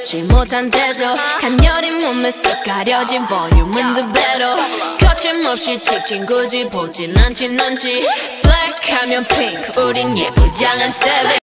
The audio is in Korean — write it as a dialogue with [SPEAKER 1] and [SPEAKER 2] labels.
[SPEAKER 1] 좋지 못한 태도 가녀린 몸에 쓱 가려진 볼륨은 두 배로 거침없이 찍힌 굳이 보진 않지 넌지 Black 하면 pink 우린 예쁘장한 savage